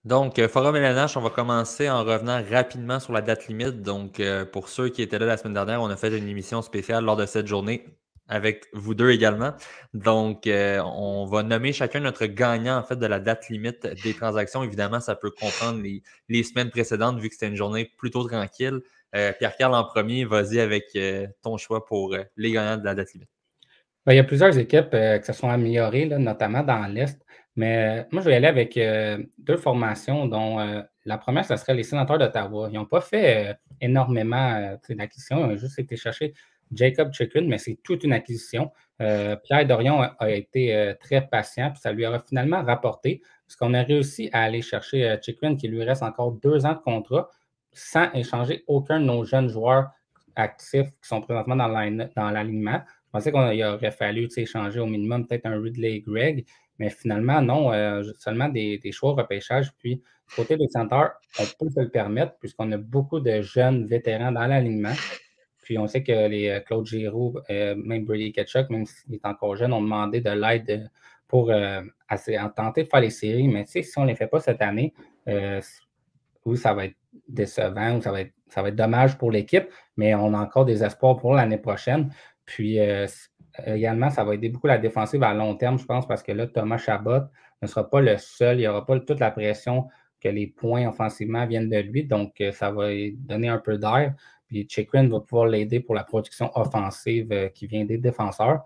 Donc, Forum LNH, on va commencer en revenant rapidement sur la date limite. Donc, pour ceux qui étaient là la semaine dernière, on a fait une émission spéciale lors de cette journée avec vous deux également. Donc, on va nommer chacun notre gagnant en fait de la date limite des transactions. Évidemment, ça peut comprendre les semaines précédentes vu que c'était une journée plutôt tranquille. Pierre-Carl en premier, vas-y avec ton choix pour les gagnants de la date limite. Ben, il y a plusieurs équipes qui se sont améliorées, là, notamment dans l'Est. Mais moi, je vais aller avec deux formations, dont la première, ce serait les Sénateurs d'Ottawa. Ils n'ont pas fait énormément d'acquisitions. Ils ont juste été chercher Jacob Chicken, mais c'est toute une acquisition. Pierre Dorion a été très patient, puis ça lui aura finalement rapporté, parce qu'on a réussi à aller chercher Chicken, qui lui reste encore 2 ans de contrat, sans échanger aucun de nos jeunes joueurs actifs qui sont présentement dans l'alignement. Je pensais qu'il aurait fallu échanger au minimum peut-être un Ridley Gregg, mais finalement, non, seulement des choix au repêchage. Puis, du côté des centres, on peut se le permettre puisqu'on a beaucoup de jeunes vétérans dans l'alignement. Puis, on sait que les Claude Giroux, même Brady Ketchuk, même s'il est encore jeune, ont demandé de l'aide pour tenter de faire les séries. Mais si on ne les fait pas cette année, euh, oui, ça va être décevant, ou ça va être dommage pour l'équipe, mais on a encore des espoirs pour l'année prochaine. Puis également, ça va aider beaucoup la défensive à long terme, je pense, parce que là, Thomas Chabot ne sera pas le seul. Il n'y aura pas toute la pression que les points offensivement viennent de lui. Donc, ça va lui donner un peu d'air. Puis Chikrin va pouvoir l'aider pour la production offensive qui vient des défenseurs.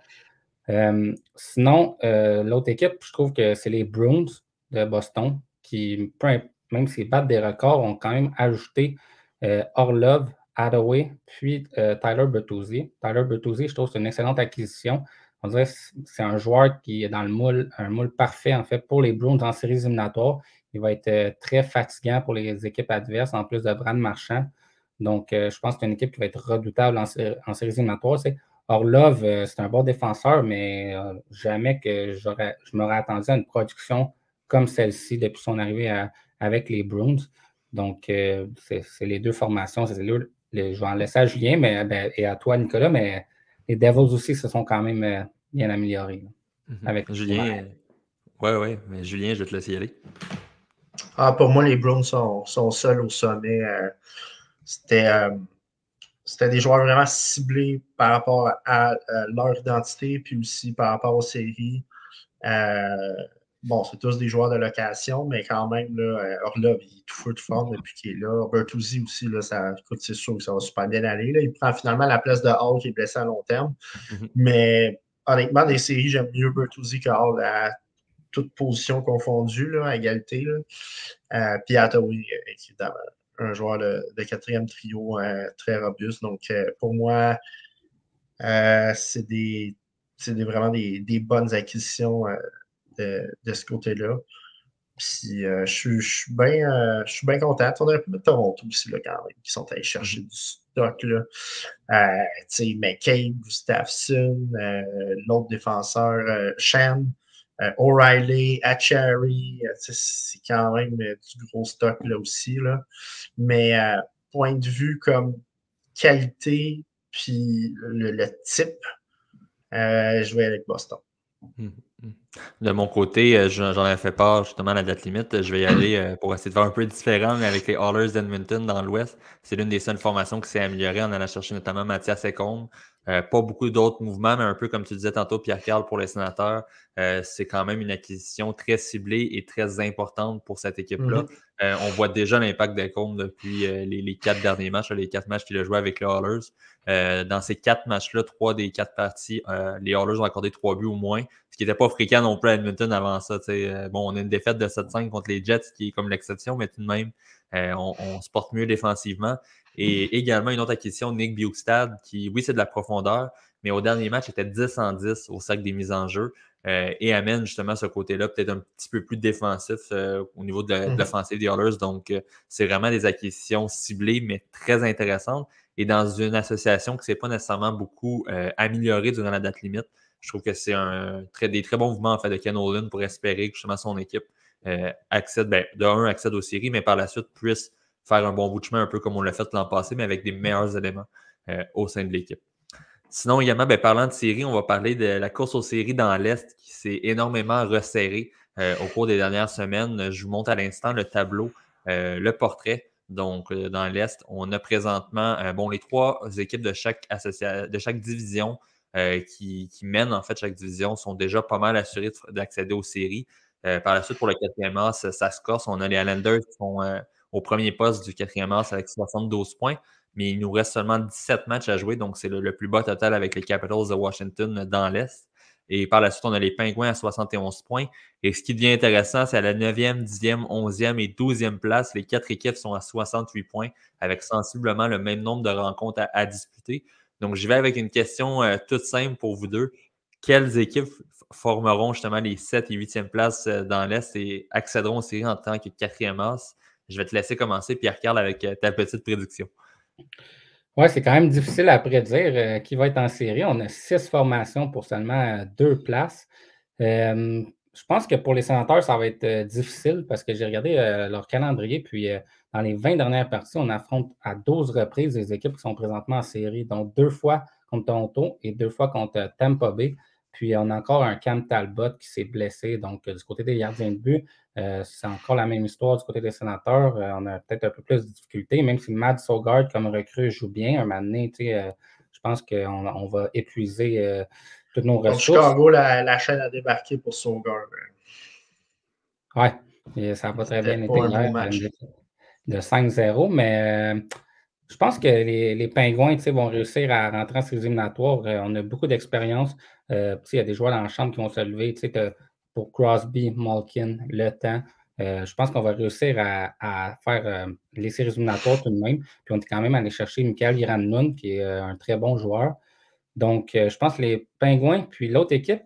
Sinon, l'autre équipe, je trouve que c'est les Bruins de Boston qui, même s'ils battent des records, ont quand même ajouté Orlov, Hathaway, puis Tyler Bertuzzi. Tyler Bertuzzi, je trouve que c'est une excellente acquisition. On dirait que c'est un joueur qui est dans le moule, un moule parfait en fait pour les Bruins en séries éliminatoires. Il va être très fatigant pour les équipes adverses, en plus de Brad Marchand. Donc, je pense que c'est une équipe qui va être redoutable en séries éliminatoires. Orlov, c'est un bon défenseur, mais jamais que je m'aurais attendu à une production comme celle-ci depuis son arrivée avec les Bruins. Donc, c'est les deux formations. Je vais en laisser à Julien et à toi, Nicolas, mais les Devils aussi se sont quand même bien améliorés avec Julien, ouais, ouais, mais Julien, je vais te laisser y aller. Ah, pour moi, les Browns sont seuls au sommet. C'était, euh, C'était des joueurs vraiment ciblés par rapport à leur identité, puis aussi par rapport aux séries. Euh, bon, c'est tous des joueurs de location, mais quand même, là, Orlov, il est tout feu de forme depuis qu'il est là. Bertuzzi aussi, là, écoute, c'est sûr que ça va super bien aller. Là. Il prend finalement la place de Hall qui est blessé à long terme. Mais honnêtement, des séries, j'aime mieux Bertuzzi que Hall à toute position confondue, là, à égalité. Puis Hathaway, évidemment, un joueur de quatrième trio très robuste. Donc, pour moi, vraiment des bonnes acquisitions de ce côté-là. Puis, je suis bien content. On aurait pu mettre Toronto aussi, là, quand même, qui sont allés chercher du stock. Là. McCabe, Gustafsson, l'autre défenseur, Shen, O'Reilly, Achary, c'est quand même du gros stock là aussi. Là. Mais point de vue comme qualité, puis le type, je vais avec Boston. De mon côté, j'en ai fait part justement à la date limite. Je vais y aller pour essayer de faire un peu différent, mais avec les Oilers d'Edmonton dans l'Ouest. C'est l'une des seules formations qui s'est améliorée en allant chercher notamment Mathias Ekholm. Pas beaucoup d'autres mouvements, mais un peu comme tu disais tantôt, Pierre-Carl pour les Sénateurs. C'est quand même une acquisition très ciblée et très importante pour cette équipe-là. On voit déjà l'impact d'Ekholm depuis les 4 derniers matchs, les 4 matchs qu'il a joué avec les Oilers. Dans ces 4 matchs-là, 3 des 4 parties, les Oilers ont accordé 3 buts ou moins, ce qui n'était pas fréquent non plus à Edmonton avant ça. Bon, on a une défaite de 7-5 contre les Jets, qui est comme l'exception, mais tout de même, on se porte mieux défensivement. Et également, une autre acquisition, Nick Bjugstad, qui, oui, c'est de la profondeur, mais au dernier match, était 10-10 au sac des mises en jeu. Et amène justement ce côté-là peut-être un petit peu plus défensif au niveau de l'offensive des Oilers. Donc, c'est vraiment des acquisitions ciblées, mais très intéressantes. Et dans une association qui ne s'est pas nécessairement beaucoup améliorée durant la date limite, je trouve que c'est des très bons mouvements en fait, de Ken Olin pour espérer que justement son équipe accède aux séries, mais par la suite puisse faire un bon bout de chemin, un peu comme on l'a fait l'an passé, mais avec des meilleurs éléments au sein de l'équipe. Sinon, également, parlant de séries, on va parler de la course aux séries dans l'Est qui s'est énormément resserrée. au cours des dernières semaines. Je vous montre à l'instant le tableau, le portrait. Donc, dans l'Est, on a présentement les 3 équipes de chaque division qui mènent en fait chaque division sont déjà pas mal assurées d'accéder aux séries. Par la suite, pour le 4e as, ça se corse. On a les Islanders qui sont au premier poste du 4e as avec 72 points, mais il nous reste seulement 17 matchs à jouer, donc c'est le plus bas total avec les Capitals de Washington dans l'Est. Et par la suite, on a les Pingouins à 71 points. Et ce qui devient intéressant, c'est à la 9e, 10e, 11e et 12e place. Les 4 équipes sont à 68 points avec sensiblement le même nombre de rencontres à disputer. Donc, je vais avec une question toute simple pour vous deux. Quelles équipes formeront justement les 7 et 8e places dans l'Est et accéderont aux séries en tant que 4e as? Je vais te laisser commencer, Pierre-Carl, avec ta petite prédiction. Oui, c'est quand même difficile à prédire qui va être en série. On a 6 formations pour seulement 2 places. Je pense que pour les Sénateurs, ça va être difficile parce que j'ai regardé leur calendrier, puis dans les 20 dernières parties, on affronte à 12 reprises les équipes qui sont présentement en série, donc 2 fois contre Toronto et 2 fois contre Tampa Bay. Puis on a encore un Cam Talbot qui s'est blessé, donc du côté des gardiens de but, c'est encore la même histoire du côté des Sénateurs. On a peut-être un peu plus de difficultés, même si Matt Sogard, comme recrue, joue bien. Un moment donné, je pense qu'on va épuiser toutes nos ressources. Chicago, la chaîne a débarqué pour Sogard. Oui, ça n'a pas très bien été hier, match. de 5-0, mais je pense que les Pingouins vont réussir à rentrer en séries éliminatoires. On a beaucoup d'expérience. Il y a des joueurs dans la chambre qui vont se lever. Pour Crosby, Malkin, Le Temps. Je pense qu'on va réussir à faire les séries éliminatoires tout de même. Puis on est quand même allé chercher Mikael Granlund, qui est un très bon joueur. Donc, je pense que les Pingouins, puis l'autre équipe,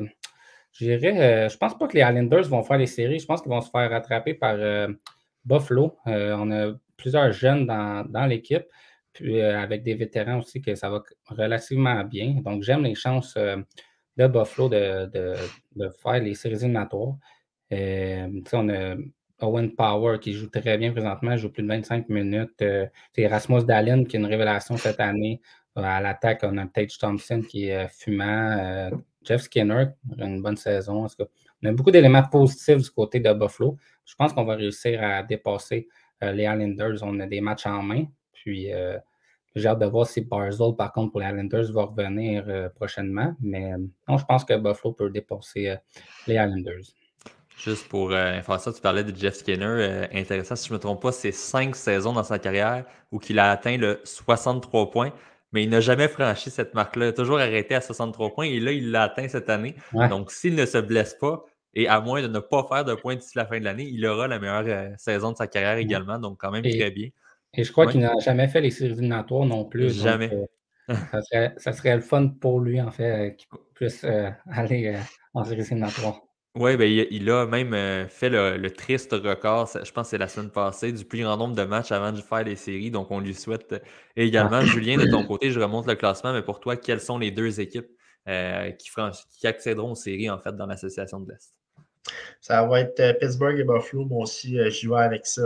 je pense pas que les Islanders vont faire les séries. Je pense qu'ils vont se faire rattraper par Buffalo. On a plusieurs jeunes dans l'équipe, puis avec des vétérans aussi, que ça va relativement bien. Donc, j'aime les chances de Buffalo de faire les séries éliminatoires. On a Owen Power qui joue très bien présentement, joue plus de 25 minutes. Rasmus Dahlin qui est une révélation cette année. À l'attaque, on a Tage Thompson qui est fumant. Jeff Skinner, une bonne saison. En tout cas, on a beaucoup d'éléments positifs du côté de Buffalo. Je pense qu'on va réussir à dépasser les Islanders. On a des matchs en main. Puis, j'ai hâte de voir si Barzal, par contre, pour les Islanders, va revenir prochainement. Mais non, je pense que Buffalo peut dépasser les Islanders. Juste pour faire ça, tu parlais de Jeff Skinner. Intéressant, si je ne me trompe pas, c'est 5 saisons dans sa carrière où il a atteint le 63 points, mais il n'a jamais franchi cette marque-là. Il a toujours arrêté à 63 points et là, il l'a atteint cette année. Ouais. Donc, s'il ne se blesse pas, et à moins de ne pas faire de points d'ici la fin de l'année, il aura la meilleure saison de sa carrière également. Donc, quand même très bien. Et je crois qu'il n'a jamais fait les séries éliminatoires non plus. Jamais. Donc, ça serait le fun pour lui, en fait, qu'il puisse aller en séries éliminatoires. Oui, ben, il a même fait le triste record, je pense que c'est la semaine passée, du plus grand nombre de matchs avant de faire les séries. Donc, on lui souhaite également. Julien, de ton côté, je remonte le classement, mais pour toi, quelles sont les 2 équipes qui accéderont aux séries, en fait, dans l'association de l'Est? Ça va être Pittsburgh et Buffalo. Moi aussi, j'y vais avec ça.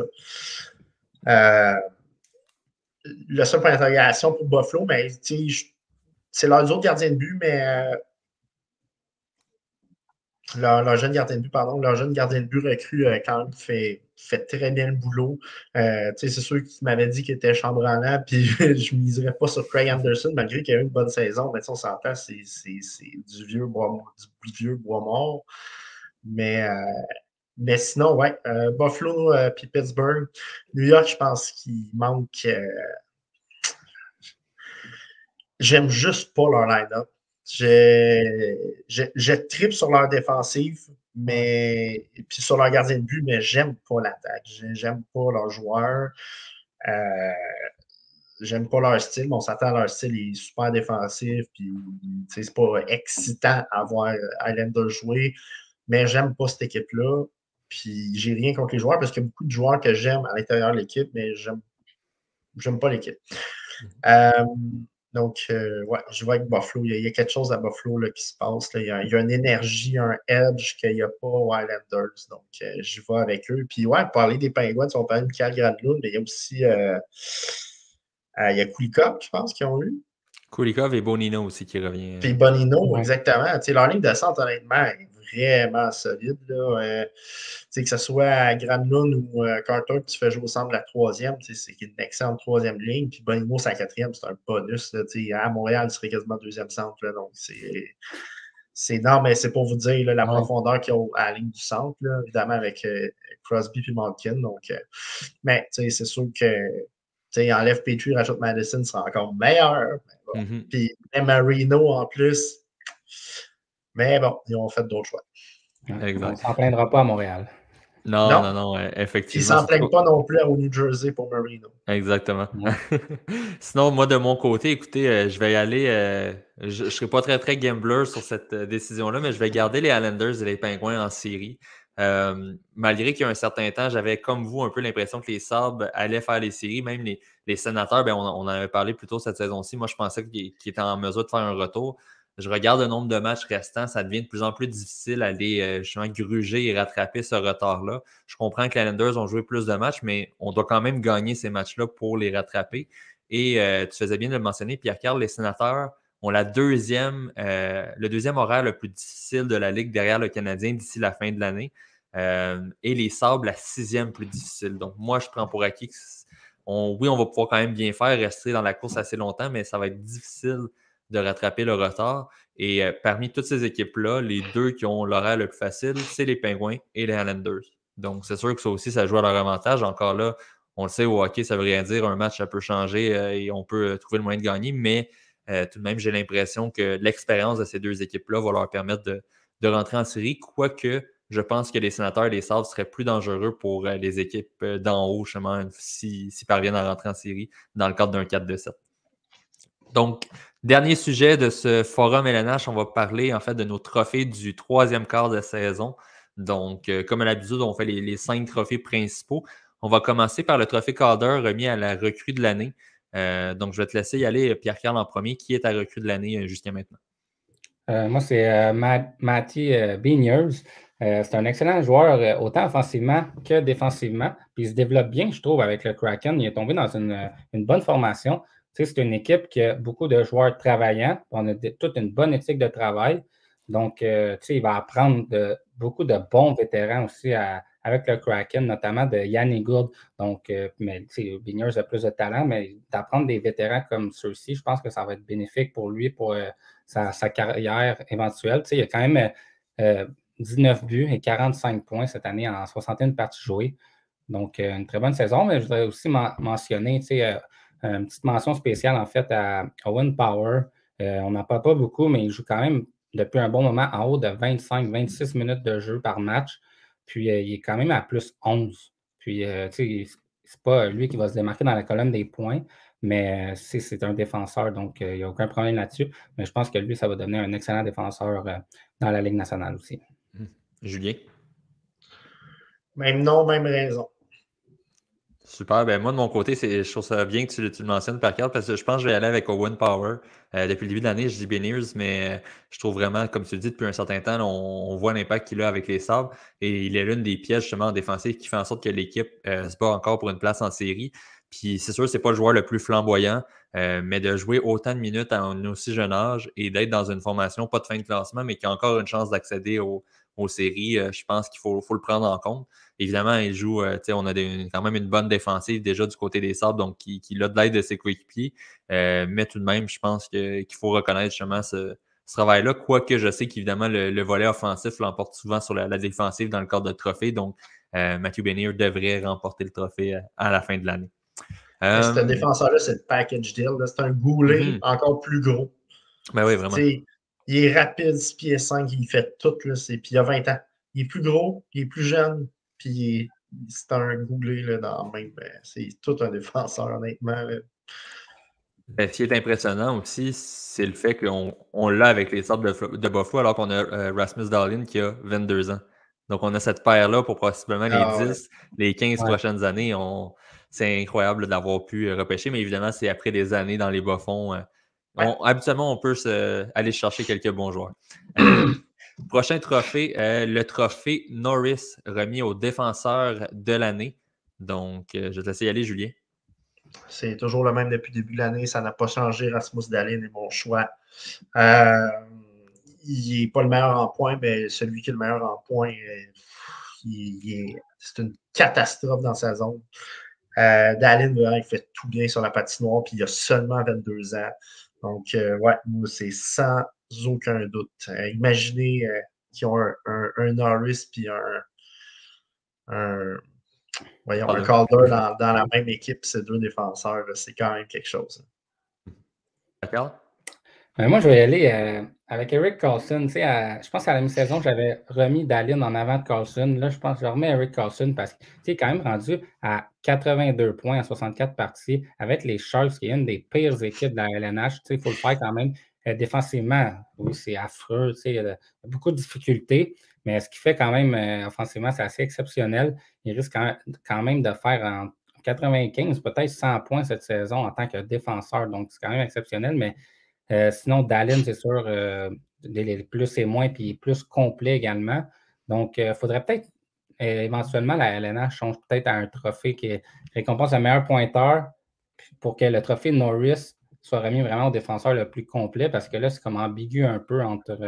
Le seul point d'interrogation pour Buffalo, mais c'est leurs autres gardiens de but, mais leur jeune gardien de but, recrue quand même fait très bien le boulot. C'est sûr qu'il m'avait dit qu'il était chambranlant, puis je ne miserais pas sur Craig Anderson, malgré qu'il a eu une bonne saison. Mais on s'entend, c'est du vieux bois mort. Mais sinon, ouais, Buffalo puis Pittsburgh. New York, je pense qu'il manque. J'aime juste pas leur line-up. Je tripe sur leur défensive, mais puis sur leur gardien de but, mais j'aime pas l'attaque. J'aime pas leurs joueurs. J'aime pas leur style. On s'attend à leur style, il est super défensif. Puis c'est pas excitant à voir Islanders jouer, mais j'aime pas cette équipe-là. Puis j'ai rien contre les joueurs parce qu'il y a beaucoup de joueurs que j'aime à l'intérieur de l'équipe, mais j'aime pas l'équipe. Donc, ouais, je vois avec Buffalo. Il y a quelque chose à Buffalo là, qui se passe. Là. Il y a une énergie, un edge qu'il n'y a pas aux Islanders. Donc, je vais avec eux. Puis, ouais, parler des Penguins, on parle de Mikael Granlund, mais il y a aussi il y a Kulikov, je pense, qu'ils ont eu. Kulikov et Bonino aussi qui revient. Puis Bonino, exactement. Leur ligne de centre, honnêtement, est vraiment solide. Là. Que ce soit à Granlund ou Carter, tu fais jouer au centre de la troisième, c'est une excellente troisième ligne. Puis Bonimo, c'est la quatrième, c'est un bonus. Là, à Montréal, il serait quasiment deuxième centre. Là, donc, c'est non, mais c'est pour vous dire là, la profondeur qu'il y a à la ligne du centre, là, évidemment, avec Crosby et Malkin. Donc, mais c'est sûr que enlève Petrie, rajoute Madison, ce sera encore meilleur. Bon. Puis Marino en plus. Mais bon, ils ont fait d'autres choix. Exact. On ne s'en plaindra pas à Montréal. Non, effectivement. Ils ne s'en plaignent pas non plus au New Jersey pour Marino. Exactement. Sinon, moi, de mon côté, écoutez, je vais y aller. Je ne serai pas très, très gambler sur cette décision-là, mais je vais garder les Islanders et les Pingouins en série. Malgré qu'il y a un certain temps, j'avais comme vous un peu l'impression que les Sabres allaient faire les séries. Même les Sénateurs, on en avait parlé plus tôt cette saison-ci. Moi, je pensais qu'ils étaient en mesure de faire un retour. Je regarde le nombre de matchs restants, ça devient de plus en plus difficile d'aller justement gruger et rattraper ce retard-là. Je comprends que les Islanders ont joué plus de matchs, mais on doit quand même gagner ces matchs-là pour les rattraper. Et tu faisais bien de le mentionner, Pierre-Carl, les Sénateurs ont le deuxième horaire le plus difficile de la Ligue derrière le Canadien d'ici la fin de l'année. Et les Sabres, la 6e plus difficile. Donc, moi, je prends pour acquis que on va pouvoir quand même bien faire, rester dans la course assez longtemps, mais ça va être difficile de rattraper le retard. Et parmi toutes ces équipes-là, les deux qui ont l'horaire le plus facile, c'est les Pingouins et les Islanders. Donc, c'est sûr que ça aussi, ça joue à leur avantage. Encore là, on le sait, au hockey, ça ne veut rien dire. Un match, ça peut changer et on peut trouver le moyen de gagner. Mais tout de même, j'ai l'impression que l'expérience de ces deux équipes-là va leur permettre de rentrer en série. Quoique, je pense que les Sénateurs et les Sabres seraient plus dangereux pour les équipes d'en haut, justement, s'ils parviennent à rentrer en série dans le cadre d'un 4-2-7. Donc, dernier sujet de ce forum LNH, on va parler en fait de nos trophées du 3e quart de saison. Donc, comme à l'habitude, on fait les 5 trophées principaux. On va commencer par le trophée Calder remis à la recrue de l'année. Donc, je vais te laisser y aller, Pierre-Carl, en premier. Qui est ta recrue de l'année jusqu'à maintenant? Moi, c'est Matty Beniers. C'est un excellent joueur, autant offensivement que défensivement. Puis il se développe bien, je trouve, avec le Kraken. Il est tombé dans une bonne formation. C'est une équipe qui a beaucoup de joueurs travaillants. On a toute une bonne éthique de travail. Donc, il va apprendre beaucoup de bons vétérans aussi avec le Kraken, notamment de Yanni Gourde. Donc, Beniers a plus de talent, mais d'apprendre des vétérans comme ceux-ci, je pense que ça va être bénéfique pour lui, pour sa carrière éventuelle. Il y a quand même 19 buts et 45 points cette année en 61 parties jouées. Donc, une très bonne saison, mais je voudrais aussi mentionner une petite mention spéciale en fait à Owen Power. On n'en parle pas beaucoup, mais il joue quand même depuis un bon moment en haut de 25-26 minutes de jeu par match. Puis, il est quand même à plus 11. Puis, c'est pas lui qui va se démarquer dans la colonne des points, mais c'est un défenseur, donc il n'y a aucun problème là-dessus. Mais je pense que lui, ça va devenir un excellent défenseur dans la Ligue nationale aussi. Julien? Même nom, même raison. Super. Ben moi, de mon côté, je trouve ça bien que tu le mentionnes, Pierre-Carl, parce que je pense que je vais aller avec Owen Power. Depuis le début de l'année, je dis Beniers, mais je trouve vraiment, comme tu le dis, depuis un certain temps, on voit l'impact qu'il a avec les Sabres. Et il est l'une des pièces, justement, en défensive qui fait en sorte que l'équipe se bat encore pour une place en série. Puis c'est sûr, c'est pas le joueur le plus flamboyant, mais de jouer autant de minutes à un aussi jeune âge et d'être dans une formation, pas de fin de classement, mais qui a encore une chance d'accéder aux séries, je pense qu'il faut le prendre en compte. Évidemment, il joue, on a quand même une bonne défensive déjà du côté des Sabres, donc qui a de l'aide de ses coéquipiers. Mais tout de même, je pense qu'il faut reconnaître justement ce travail-là, quoique je sais qu'évidemment, le volet offensif l'emporte souvent sur la défensive dans le cadre de trophée. Donc, Matthew Beniers devrait remporter le trophée à la fin de l'année. Ce défenseur-là, c'est le package deal. C'est un goulet encore plus gros. Ben oui, vraiment. Il est rapide, 6 pieds 5, il fait tout. Là, puis il a 20 ans. Il est plus gros, il est plus jeune, puis c'est un goulet là, dans le même. C'est tout un défenseur, honnêtement. Ben, ce qui est impressionnant aussi, c'est le fait qu'on l'a avec les Sabres de Buffalo, alors qu'on a Rasmus Dahlin qui a 22 ans. Donc, on a cette paire-là pour possiblement les 10, les 15 prochaines années. C'est incroyable d'avoir pu repêcher, mais évidemment, c'est après des années dans les bas-fonds. Habituellement, on peut aller chercher quelques bons joueurs. Prochain trophée, le trophée Norris, remis au défenseur de l'année. Donc, je vais te laisser y aller, Julien. C'est toujours le même depuis le début de l'année. Ça n'a pas changé. Rasmus Dahlin est mon choix. il n'est pas le meilleur en points, mais celui qui est le meilleur en points, c'est une catastrophe dans sa zone. Dallin, il fait tout bien sur la patinoire, puis il a seulement 22 ans. Donc, ouais, moi, c'est sans aucun doute. Imaginez qu'ils ont un Norris puis un Calder dans la même équipe, ces deux défenseurs, c'est quand même quelque chose. D'accord? Moi, je vais y aller avec Erik Karlsson. Je pense qu'à la mi-saison, j'avais remis Dallin en avant de Karlsson. Là, je pense que je remets Erik Karlsson parce qu'il est quand même rendu à 82 points en 64 parties avec les Sharks, qui est une des pires équipes de la LNH. Il faut le faire quand même défensivement. Oui, c'est affreux. Il y a beaucoup de difficultés, mais ce qu'il fait quand même offensivement, c'est assez exceptionnel. Il risque quand même de faire en 95, peut-être 100 points cette saison en tant que défenseur. Donc, c'est quand même exceptionnel, mais sinon, Dallin, c'est sûr, les plus et moins, puis plus complet également. Donc, il faudrait peut-être éventuellement la LNH change peut-être à un trophée qui récompense le meilleur pointeur pour que le trophée Norris soit remis vraiment au défenseur le plus complet, parce que là, c'est comme ambigu un peu entre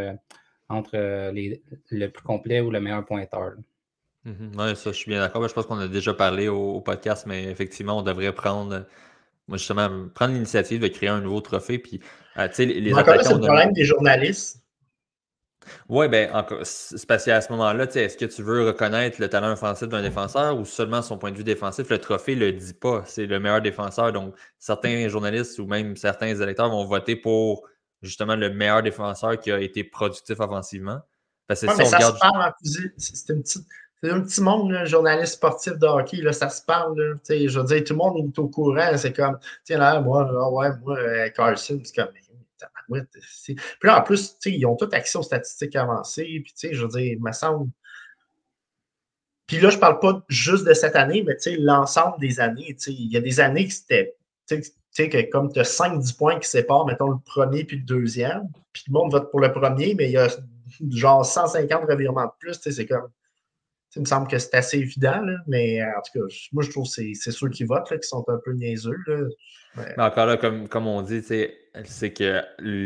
le plus complet ou le meilleur pointeur. Oui, ça, je suis bien d'accord. Je pense qu'on a déjà parlé au podcast, mais effectivement, on devrait prendre l'initiative de créer un nouveau trophée. Puis, les attaquants. C'est le problème des journalistes. Oui, bien, c'est parce qu'à ce moment-là, est-ce que tu veux reconnaître le talent offensif d'un défenseur ou seulement son point de vue défensif? Le trophée ne le dit pas. C'est le meilleur défenseur. Donc, certains journalistes ou même certains électeurs vont voter pour justement le meilleur défenseur qui a été productif offensivement. Parce que mais ça se parle, c'est un petit monde, là, journaliste sportif de hockey, là, ça se parle. Là, je veux dire, tout le monde est au courant. C'est comme, là, moi, Carlson, c'est comme, puis là, en plus, ils ont tout accès aux statistiques avancées. Puis, je veux dire, il me semble. Puis là, je parle pas juste de cette année, mais l'ensemble des années. Il y a des années que c'était. Que comme tu as 5-10 points qui séparent, mettons, le premier puis le deuxième, puis le monde vote pour le premier, mais il y a genre 150 revirements de plus. C'est comme. Il me semble que c'est assez évident, là, mais en tout cas, moi, je trouve que c'est ceux qui votent là, qui sont un peu niaiseux. Là. Mais encore là, comme on dit, c'est que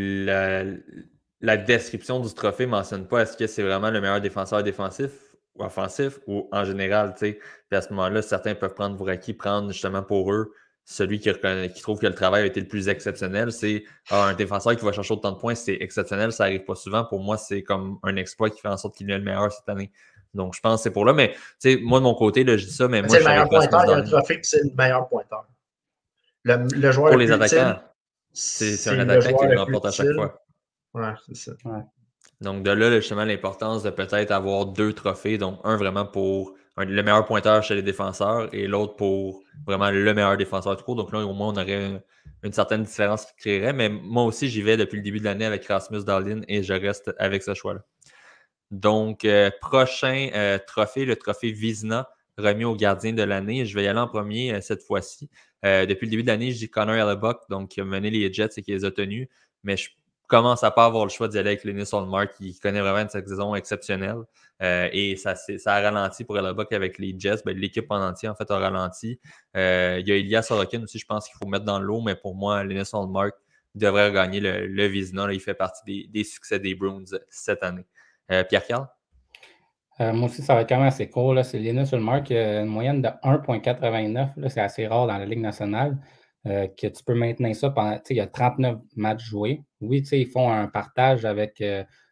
la description du trophée ne mentionne pas est-ce que c'est vraiment le meilleur défenseur défensif ou offensif ou en général. Puis à ce moment-là, certains peuvent prendre pour acquis, prendre justement pour eux celui qui trouve que le travail a été le plus exceptionnel. C'est un défenseur qui va chercher autant de points, c'est exceptionnel, ça n'arrive pas souvent. Pour moi, c'est comme un exploit qui fait en sorte qu'il est le meilleur cette année. Donc, je pense que c'est pour là. Mais moi, de mon côté, là, je dis ça, mais moi, c'est le meilleur pointeur, il y a un trophée, puis c'est le meilleur pointeur. Le joueur pour le les plus attaquants, utile, c'est un attaquant qui le remporte à chaque fois. Ouais, c'est ça. Ouais. Donc, de là, justement, l'importance de peut-être avoir 2 trophées. Donc, un vraiment pour le meilleur pointeur chez les défenseurs et l'autre pour vraiment le meilleur défenseur tout court. Donc là, au moins, on aurait une certaine différence qui créerait. Mais moi aussi, j'y vais depuis le début de l'année avec Rasmus Dahlin et je reste avec ce choix-là. Donc, prochain trophée, le trophée Vizina, remis au gardien de l'année. Je vais y aller en premier cette fois-ci. Depuis le début de l'année, je dis Connor Hellebuyck, donc qui a mené les Jets et qui les a tenus. Mais je commence à pas avoir le choix d'y aller avec Linus Ullmark, qui connaît vraiment une saison exceptionnelle. Et ça a ralenti pour Hellebuyck avec les Jets. L'équipe en entier, en fait, a ralenti. Il y a Ilya Sorokin aussi, je pense qu'il faut mettre dans l'eau. Mais pour moi, Linus Ullmark devrait gagner le Vizina. Là, il fait partie des succès des Bruins cette année. Pierre-Carl? Moi aussi, ça va être quand même assez court. Là. C'est Linus Ullmark qui a une moyenne de 1,89. C'est assez rare dans la Ligue nationale que tu peux maintenir ça pendant. Il y a 39 matchs joués. Oui, ils font un partage avec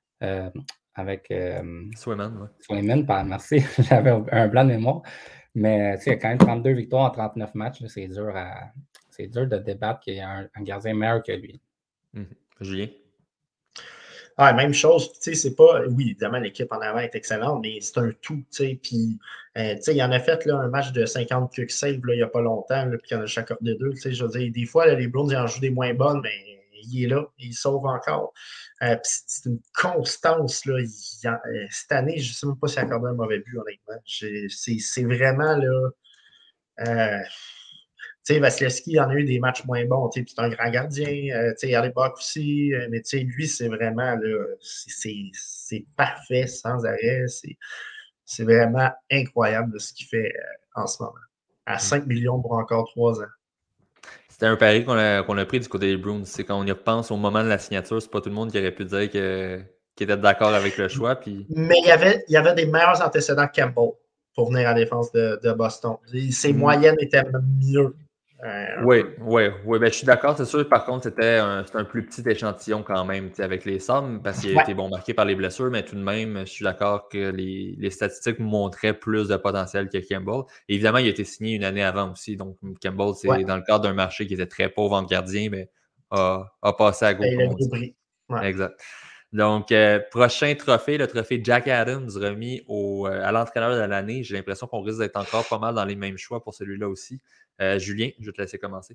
Swayman. Merci, j'avais un blanc de mémoire. Mais il y a quand même 32 victoires en 39 matchs. Là. C'est dur de débattre qu'il y a un gardien meilleur que lui. Julien? Ah, même chose, c'est pas. Oui, évidemment, l'équipe en avant est excellente, mais c'est un tout, Puis, il en a fait là, un match de 50 quick save il n'y a pas longtemps, puis il y en a chacun des deux. Je veux dire, des fois, là, les Browns, ils en jouent des moins bonnes, mais il est là, il sauve encore. C'est une constance, là. Cette année, je ne sais même pas s'il a accordé un mauvais but, honnêtement. C'est vraiment, là. Vasilevski, il en a eu des matchs moins bons. C'est un grand gardien. Hellebuyck aussi. Mais lui, c'est vraiment c'est parfait sans arrêt. C'est vraiment incroyable ce qu'il fait en ce moment. À 5 millions pour encore 3 ans. C'était un pari qu'on a pris du côté des Bruins. C'est quand on y repense au moment de la signature, c'est pas tout le monde qui aurait pu dire que qui était d'accord avec le choix. Puis... Mais il y avait des meilleurs antécédents que Campbell pour venir en défense de Boston. Ses moyennes étaient mieux. Oui, ben, je suis d'accord, c'est sûr. Par contre, c'était un plus petit échantillon quand même avec les Sabres parce qu'il a été marqué par les blessures, mais tout de même, je suis d'accord que les statistiques montraient plus de potentiel que Campbell. Et évidemment, il a été signé une année avant aussi. Donc, Campbell, c'est dans le cadre d'un marché qui était très pauvre en gardien, mais a passé à go, comme on dit. Exact. Donc, prochain trophée, le trophée Jack Adams remis à l'entraîneur de l'année. J'ai l'impression qu'on risque d'être encore pas mal dans les mêmes choix pour celui-là aussi. Julien, je vais te laisser commencer.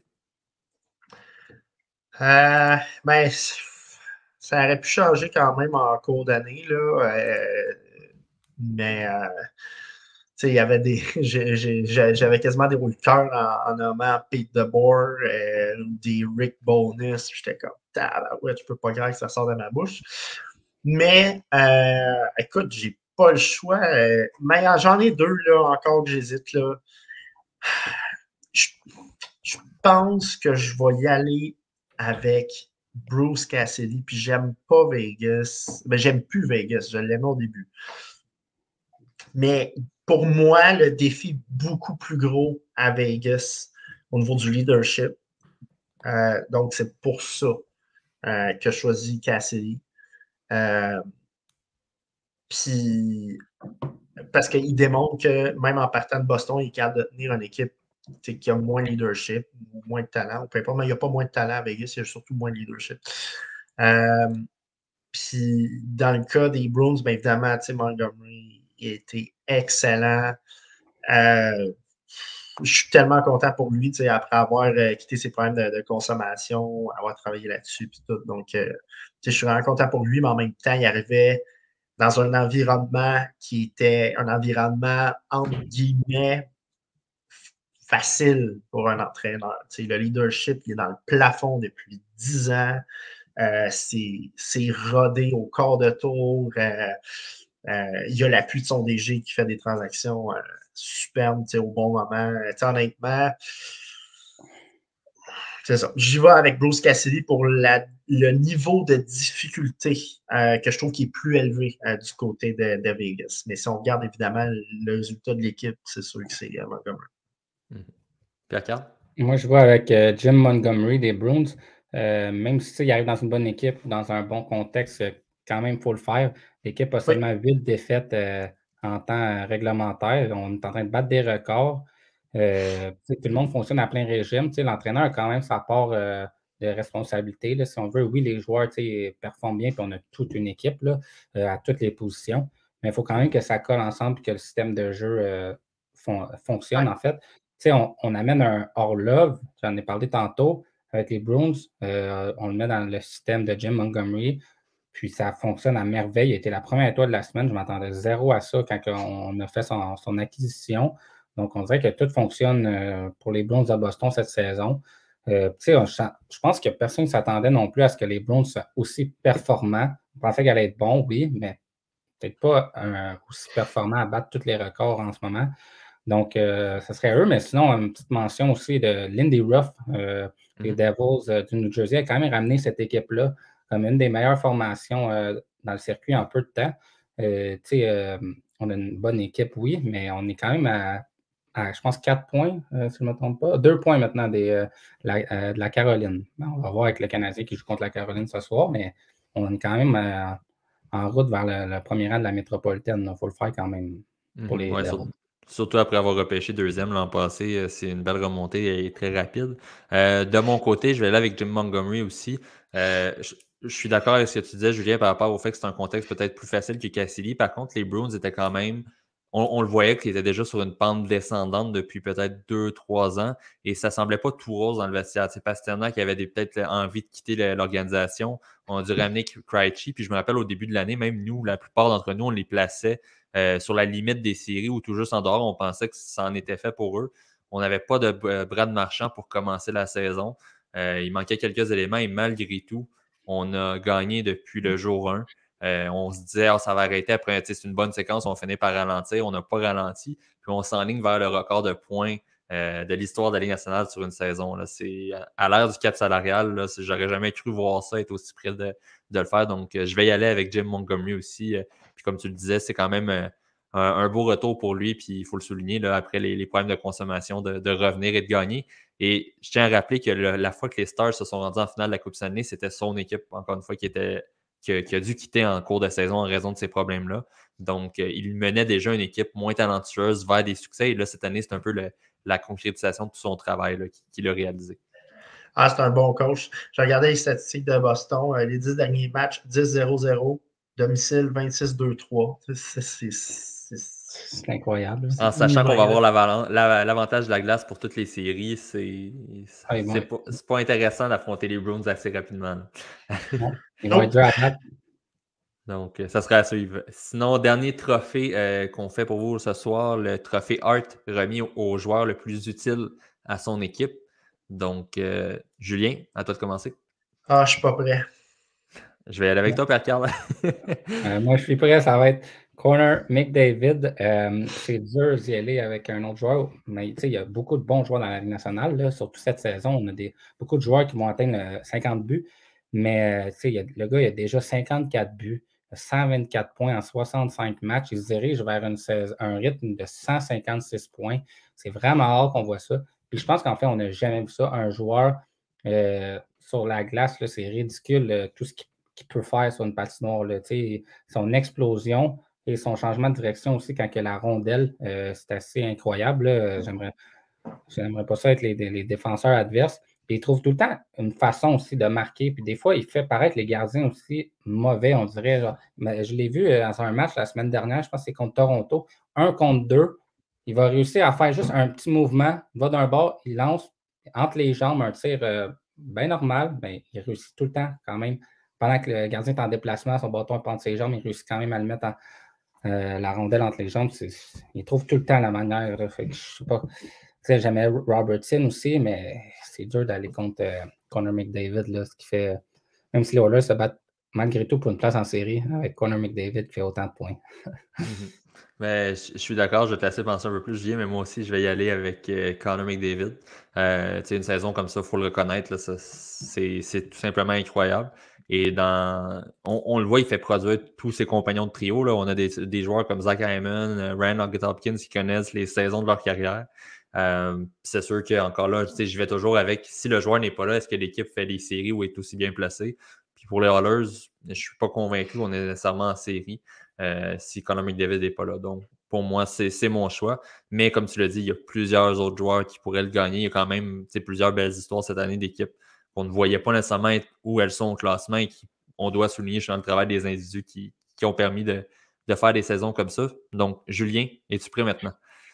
Ben, ça aurait pu changer quand même en cours d'année, là. Mais il y avait des. J'avais quasiment des roues de cœur en nommant Pete DeBoer, des Rick Bowness. J'étais comme, ouais, je peux pas croire que ça sort de ma bouche. Mais écoute, j'ai pas le choix. Mais j'en ai deux là, encore que j'hésite. Là. Je pense que je vais y aller avec Bruce Cassidy. Puis j'aime pas Vegas. Mais j'aime plus Vegas. Je l'aimais au début. Mais pour moi, le défi beaucoup plus gros à Vegas au niveau du leadership. Donc, c'est pour ça que je choisis Cassidy. Puis, parce qu'il démontre que même en partant de Boston, il est capable de tenir une équipe qui a moins de leadership, moins de talent. Peu importe, mais il n'y a pas moins de talent à Vegas, il y a surtout moins de leadership. Puis, dans le cas des Bruins, bien évidemment, Montgomery il a été excellent. Je suis tellement content pour lui, après avoir quitté ses problèmes de consommation, avoir travaillé là-dessus, puis tout. Donc, je suis vraiment content pour lui, mais en même temps, il arrivait dans un environnement qui était un environnement, entre guillemets, facile pour un entraîneur. Le leadership, il est dans le plafond depuis 10 ans. C'est rodé au quart de tour. Il y a l'appui de son DG qui fait des transactions superbes au bon moment. Honnêtement, c'est ça. J'y vais avec Bruce Cassidy pour le niveau de difficulté que je trouve qui est plus élevé du côté de Vegas. Mais si on regarde évidemment le résultat de l'équipe, c'est sûr que c'est Montgomery. Pierre-Carl? Moi, je vois avec Jim Montgomery des Bruins. Même si il arrive dans une bonne équipe, dans un bon contexte, quand même, il faut le faire. L'équipe a seulement 8 défaites en temps réglementaire. On est en train de battre des records. Tout le monde fonctionne à plein régime. L'entraîneur a quand même sa part de responsabilité. Là, si on veut, oui, les joueurs performent bien, puis on a toute une équipe là, à toutes les positions. Mais il faut quand même que ça colle ensemble et que le système de jeu fonctionne, en fait. On amène un Orlov, j'en ai parlé tantôt, avec les Bruins. On le met dans le système de Jim Montgomery. Puis ça fonctionne à merveille. Il était la première étoile de la semaine. Je m'attendais zéro à ça quand on a fait son acquisition. Donc, on dirait que tout fonctionne pour les Bruins de Boston cette saison. Je pense que personne ne s'attendait non plus à ce que les Bruins soient aussi performants. On pensait qu'elle allait être bon, oui, mais peut-être pas aussi performant à battre tous les records en ce moment. Donc, ce serait eux, mais sinon, une petite mention aussi de Lindy Ruff, les Devils du New Jersey, a quand même ramené cette équipe-là comme une des meilleures formations dans le circuit en peu de temps. On a une bonne équipe, oui, mais on est quand même à je pense, 4 points, si je ne me trompe pas. 2 points maintenant de la Caroline. On va voir avec le Canadien qui joue contre la Caroline ce soir, mais on est quand même en route vers le premier rang de la métropolitaine. Il faut le faire quand même pour les Devils. Surtout après avoir repêché deuxième l'an passé, c'est une belle remontée et très rapide. De mon côté, je vais aller avec Jim Montgomery aussi. Je suis d'accord avec ce que tu disais, Julien, par rapport au fait que c'est un contexte peut-être plus facile que Cassidy. Par contre, les Bruins étaient quand même... On le voyait qu'ils étaient déjà sur une pente descendante depuis peut-être 2-3 ans et ça semblait pas tout rose dans le vestiaire. C'est Pasternak qui avait peut-être envie de quitter l'organisation. On a dû ramener Krejci. Puis je me rappelle au début de l'année, même nous, la plupart d'entre nous, on les plaçait sur la limite des séries ou tout juste en dehors. On pensait que ça en était fait pour eux. On n'avait pas de Brad Marchand pour commencer la saison. Il manquait quelques éléments et malgré tout, on a gagné depuis le jour 1. On se disait, ça va arrêter après, c'est une bonne séquence, on finit par ralentir, on n'a pas ralenti, puis on s'enligne vers le record de points de l'histoire de la Ligue nationale sur une saison. Là. C'est à l'ère du cap salarial, j'aurais jamais cru voir ça être aussi près de le faire. Donc, je vais y aller avec Jim Montgomery aussi. Puis comme tu le disais, c'est quand même un beau retour pour lui. Puis il faut le souligner, là, après les problèmes de consommation, de revenir et de gagner. Et je tiens à rappeler que la fois que les Stars se sont rendus en finale de la Coupe Stanley, c'était son équipe, encore une fois, qui a dû quitter en cours de saison en raison de ces problèmes-là. Donc, il menait déjà une équipe moins talentueuse vers des succès. Et là, cette année, c'est un peu la concrétisation de tout son travail qu'il a réalisé. Ah, c'est un bon coach. J'ai regardé les statistiques de Boston. Les 10 derniers matchs, 10-0-0, domicile 26-2-3. C'est incroyable. En sachant qu'on va avoir l'avantage de la glace pour toutes les séries, c'est pas intéressant d'affronter les Bruins assez rapidement. Ils vont être durs à battre. Donc, ça sera à suivre. Sinon, dernier trophée qu'on fait pour vous ce soir, le trophée Hart remis au joueur le plus utile à son équipe. Donc, Julien, à toi de commencer. Ah, je suis pas prêt. Je vais aller avec toi, Pierre-Carl. Moi, je suis prêt. Ça va être Connor McDavid. C'est dur d'y aller avec un autre joueur, mais il y a beaucoup de bons joueurs dans la Ligue nationale. Là, surtout cette saison, on a beaucoup de joueurs qui vont atteindre 50 buts. Mais le gars, il a déjà 54 buts, 124 points en 65 matchs. Il se dirige vers un rythme de 156 points. C'est vraiment rare qu'on voit ça. Puis je pense qu'en fait, on n'a jamais vu ça. Un joueur sur la glace, c'est ridicule tout ce qu'il peut faire sur une patinoire. Là, son explosion et son changement de direction aussi quand il y a la rondelle, c'est assez incroyable. J'aimerais pas ça être les défenseurs adverses. Puis il trouve tout le temps une façon aussi de marquer. Puis des fois, il fait paraître les gardiens aussi mauvais, on dirait. Genre. Mais je l'ai vu dans un match la semaine dernière, je pense que c'est contre Toronto. 1 contre 2. Il va réussir à faire juste un petit mouvement. Il va d'un bord, il lance entre les jambes un tir bien normal. Mais il réussit tout le temps quand même. Pendant que le gardien est en déplacement, son bâton est entre ses jambes, il réussit quand même à le mettre la rondelle entre les jambes. Il trouve tout le temps la manière. Fait que je sais pas. J'aimais Robertson aussi, mais c'est dur d'aller contre Connor McDavid, là, ce qui fait. Même si les Oilers se battent malgré tout pour une place en série, avec Connor McDavid qui fait autant de points. Mais je suis d'accord, je vais te laisser penser un peu plus, Julien, mais moi aussi, je vais y aller avec Connor McDavid. Une saison comme ça, il faut le reconnaître, là, c'est tout simplement incroyable. Et on le voit, il fait produire tous ses compagnons de trio. Là. On a des joueurs comme Zach Hyman, Ryan Hopkins qui connaissent les saisons de leur carrière. C'est sûr qu'encore là, je vais toujours avec si le joueur n'est pas là, est-ce que l'équipe fait des séries ou est aussi bien placée? Puis pour les Oilers, je ne suis pas convaincu qu'on est nécessairement en série si Connor McDavid n'est pas là. Donc, pour moi, c'est mon choix. Mais comme tu l'as dit, il y a plusieurs autres joueurs qui pourraient le gagner. Il y a quand même plusieurs belles histoires cette année d'équipe qu'on ne voyait pas nécessairement être où elles sont au classement et qu'on doit souligner dans le travail des individus qui ont permis de faire des saisons comme ça. Donc, Julien, es-tu prêt maintenant?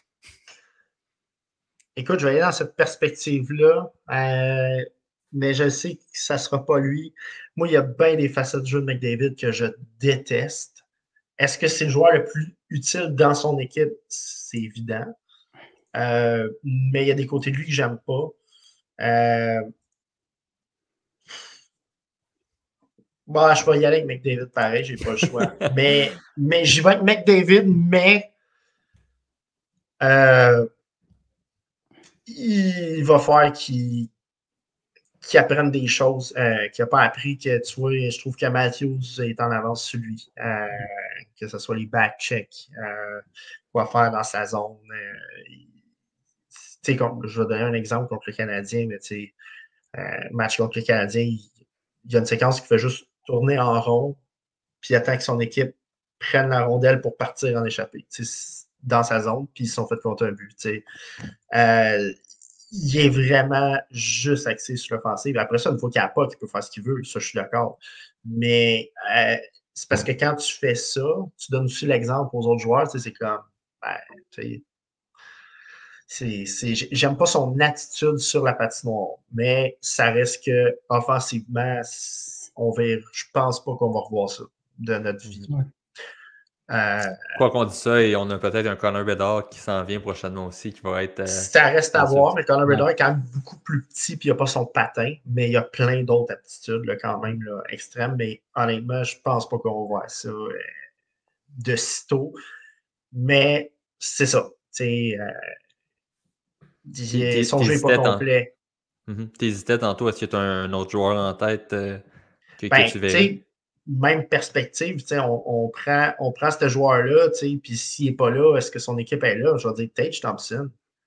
Écoute, je vais aller dans cette perspective-là, mais je sais que ça ne sera pas lui. Moi, il y a bien des facettes de jeu de McDavid que je déteste. Est-ce que c'est le joueur le plus utile dans son équipe? C'est évident. Mais il y a des côtés de lui que j'aime pas. Bon, je vais y aller avec McDavid pareil, j'ai pas le choix. mais j'y vais avec McDavid, mais il va falloir qu'il apprenne des choses qu'il n'a pas appris. Que, tu vois, je trouve que Matthews est en avance sur lui. Que ce soit les back-checks, quoi faire dans sa zone. Je vais donner un exemple contre le Canadien, mais match contre le Canadien, il y a une séquence qui fait juste tourner en rond, puis il attend que son équipe prenne la rondelle pour partir en échappée dans sa zone, puis ils se sont fait compter un but. Il est vraiment juste axé sur l'offensive. Après ça, une fois qu'il n'y a pas, qu'il peut faire ce qu'il veut, ça, je suis d'accord. Mais c'est parce que quand tu fais ça, tu donnes aussi l'exemple aux autres joueurs. C'est comme, j'aime pas son attitude sur la patinoire, mais ça reste que offensivement, je pense pas qu'on va revoir ça de notre vie. Ouais. Quoi qu'on dise ça, et on a peut-être un Connor Bedard qui s'en vient prochainement aussi, qui va être... ça reste à voir, mais Connor Bedard est quand même beaucoup plus petit, puis il n'a pas son patin, mais il y a plein d'autres aptitudes là, quand même là, extrêmes, mais honnêtement, je pense pas qu'on va voir ça de sitôt. Mais c'est ça. Son jeu n'est pas complet. T'hésitais tantôt, est-ce que tu as un autre joueur en tête que tu verrais? Même perspective, on prend ce joueur-là, puis s'il n'est pas là, est-ce que son équipe est là? Je vais dire Tage Thompson.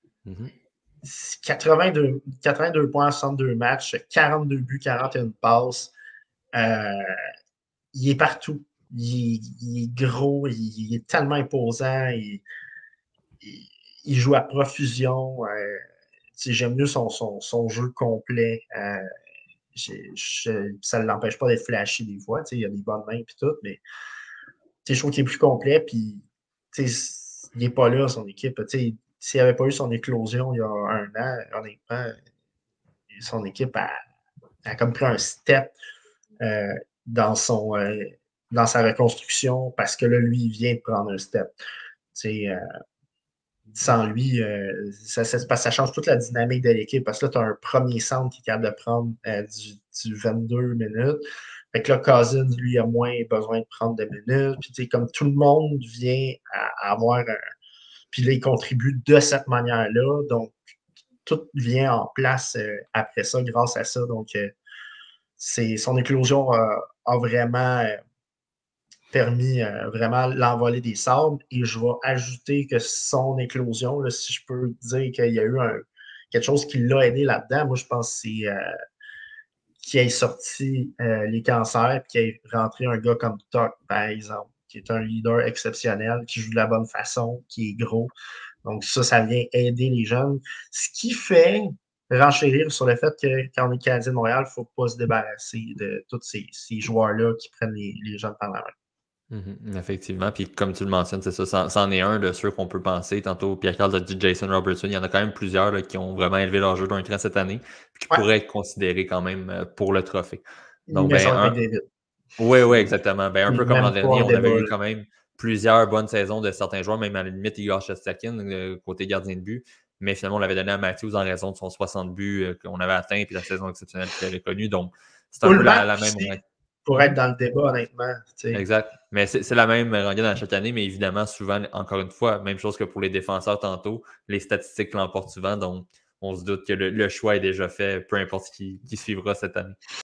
82 points en 62 matchs, 42 buts, 41 passes. Il est partout. Il est gros, il est tellement imposant. Il joue à profusion. J'aime mieux son jeu complet. Ça ne l'empêche pas d'être flashy des fois. Il a des bonnes mains et tout, mais je trouve qu'il est plus complet. Puis, il n'est pas là, son équipe. S'il n'avait pas eu son éclosion il y a un an, honnêtement, son équipe a comme pris un step dans sa reconstruction parce que là, lui, il vient de prendre un step. Sans lui, ça change toute la dynamique de l'équipe parce que là, tu as un premier centre qui est capable de prendre du 22 minutes. Fait que là, Cousins, lui, a moins besoin de prendre de minutes. Puis, comme tout le monde vient à avoir puis là, il contribue de cette manière-là. Donc, tout vient en place après ça, grâce à ça. Donc, son éclosion a vraiment permis vraiment l'envolée des sables. Et je vais ajouter que son éclosion, là, si je peux dire qu'il y a eu quelque chose qui l'a aidé là-dedans, moi, je pense que c'est qu'il ait sorti les cancers et qu'il ait rentré un gars comme Tuck, par exemple, qui est un leader exceptionnel, qui joue de la bonne façon, qui est gros. Donc, ça vient aider les jeunes. Ce qui fait renchérir sur le fait que quand on est Canadien de Montréal, il ne faut pas se débarrasser de tous ces joueurs-là qui prennent les jeunes par la main. Effectivement, puis comme tu le mentionnes, c'est ça, c'en est un de ceux qu'on peut penser. Tantôt, Pierre-Carl a dit Jason Robertson. Il y en a quand même plusieurs là, qui ont vraiment élevé leur jeu d'un cran cette année, puis qui pourraient être considérés quand même pour le trophée. Donc, oui, exactement. Un peu comme l'an dernier, on avait eu quand même plusieurs bonnes saisons de certains joueurs, même à la limite Igor Shesterkin, côté gardien de but. Mais finalement, on l'avait donné à Matthews en raison de son 60 buts qu'on avait atteint et la saison exceptionnelle qu'il avait connue. Donc, c'est un peu la même. Pour être dans le débat, honnêtement. Exact. Mais c'est la même rengaine à chaque année, mais évidemment, souvent, encore une fois, même chose que pour les défenseurs tantôt, les statistiques l'emportent souvent, donc on se doute que le choix est déjà fait, peu importe qui suivra cette année.